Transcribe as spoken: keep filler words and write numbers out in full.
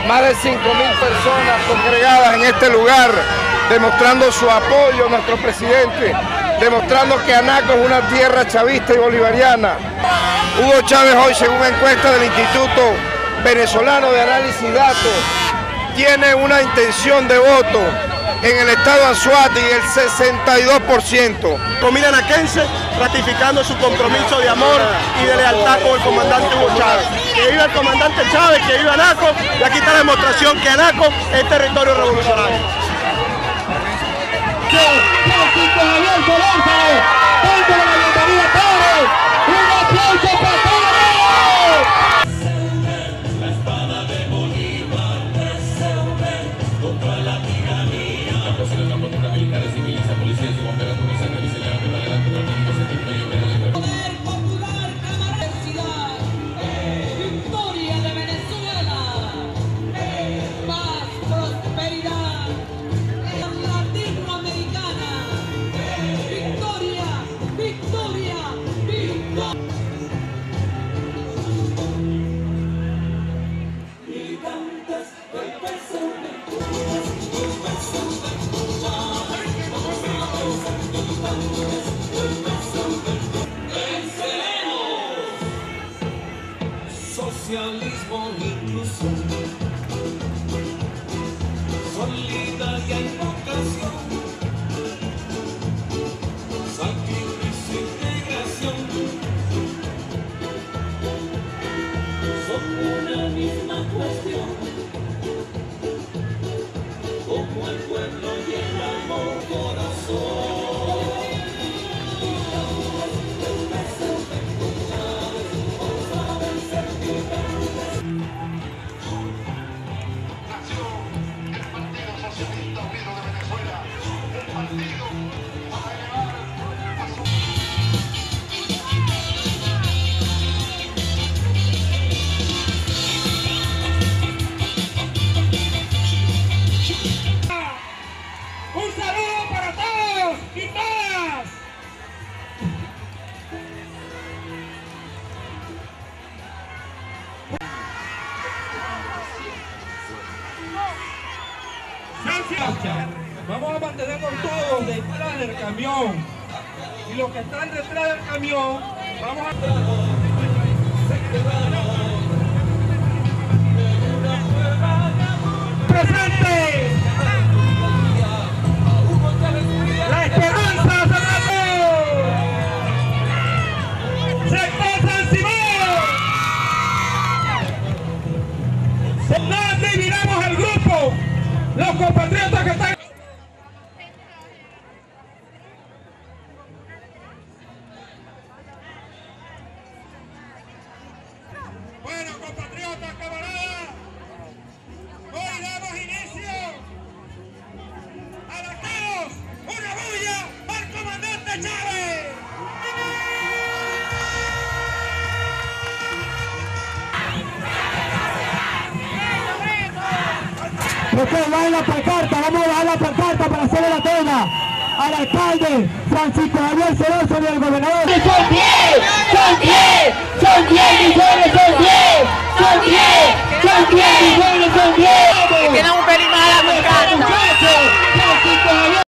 más de cinco mil personas congregadas en este lugar, demostrando su apoyo a nuestro presidente, demostrando que Anaco es una tierra chavista y bolivariana. Hugo Chávez hoy, según encuesta del Instituto Venezolano de Análisis y Datos, tiene una intención de voto en el estado Anzoátegui el sesenta y dos por ciento. Familia anaquense ratificando su compromiso de amor y de lealtad con el comandante Hugo Chávez. Que viva el comandante Chávez, que viva Anaco, y aquí está la demostración que Anaco es territorio revolucionario. Socialismo, inclusión, solidaridad y vocación, sacrificio e integración, son una misma cuestión, como el pueblo y el amor corazón. Un saludo para todos y todas. Vamos a mantenernos todos detrás del camión. Y los que están detrás del camión, vamos a... ¡Presente! ¡La esperanza se ganó! ¡Sector San Simón! ¡No dividamos el grupo! ¡Los compatriotas que están... Bueno, compatriotas, camaradas, hoy damos inicio a la caos, una bulla al comandante Chávez. Después va en la pancarta, vamos a bajar la pancarta para hacerle la tela al alcalde Francisco Javier Celoso y al gobernador. ¡Son diez! ¡Son diez! ¡Son diez millones! ¡Son diez! ¡Son diez! ¡Son diez!